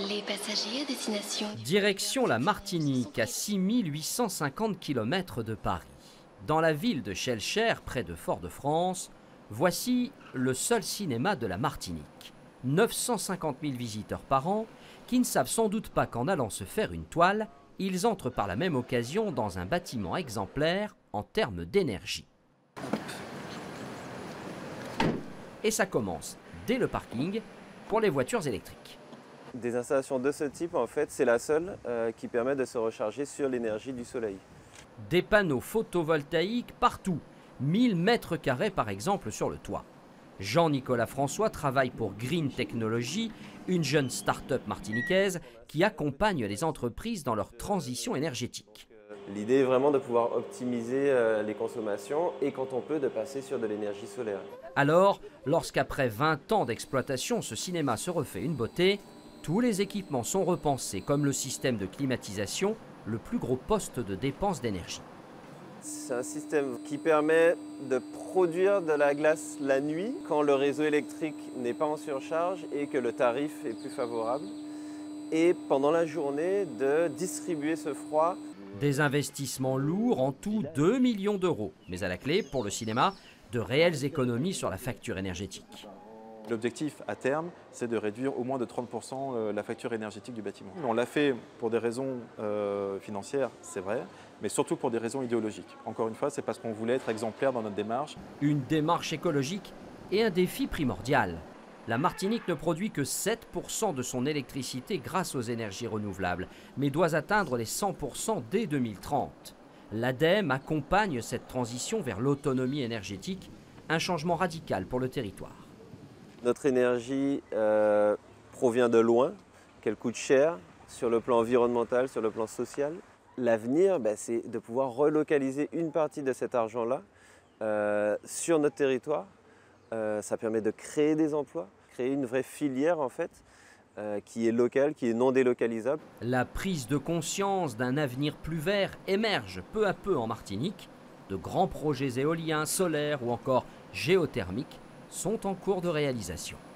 Les passagers à destination. Direction la Martinique, à 6850 km de Paris. Dans la ville de Schellcher, près de Fort-de-France, voici le seul cinéma de la Martinique. 950 000 visiteurs par an qui ne savent sans doute pas qu'en allant se faire une toile, ils entrent par la même occasion dans un bâtiment exemplaire en termes d'énergie. Et ça commence dès le parking pour les voitures électriques. Des installations de ce type, en fait, c'est la seule qui permet de se recharger sur l'énergie du soleil. Des panneaux photovoltaïques partout, 1000 mètres carrés par exemple sur le toit. Jean-Nicolas François travaille pour Green Technology, une jeune start-up martiniquaise qui accompagne les entreprises dans leur transition énergétique. L'idée est vraiment de pouvoir optimiser les consommations et quand on peut de passer sur de l'énergie solaire. Alors, lorsqu'après 20 ans d'exploitation, ce cinéma se refait une beauté, tous les équipements sont repensés comme le système de climatisation, le plus gros poste de dépense d'énergie. C'est un système qui permet de produire de la glace la nuit quand le réseau électrique n'est pas en surcharge et que le tarif est plus favorable. Et pendant la journée, de distribuer ce froid. Des investissements lourds, en tout 2 millions d'euros. Mais à la clé, pour le cinéma, de réelles économies sur la facture énergétique. L'objectif à terme, c'est de réduire au moins de 30% la facture énergétique du bâtiment. On l'a fait pour des raisons financières, c'est vrai, mais surtout pour des raisons idéologiques. Encore une fois, c'est parce qu'on voulait être exemplaire dans notre démarche. Une démarche écologique et un défi primordial. La Martinique ne produit que 7% de son électricité grâce aux énergies renouvelables, mais doit atteindre les 100% dès 2030. L'ADEME accompagne cette transition vers l'autonomie énergétique, un changement radical pour le territoire. Notre énergie provient de loin, qu'elle coûte cher sur le plan environnemental, sur le plan social. L'avenir, c'est de pouvoir relocaliser une partie de cet argent-là sur notre territoire. Ça permet de créer des emplois, créer une vraie filière en fait, qui est locale, qui est non délocalisable. La prise de conscience d'un avenir plus vert émerge peu à peu en Martinique. De grands projets éoliens, solaires ou encore géothermiques sont en cours de réalisation.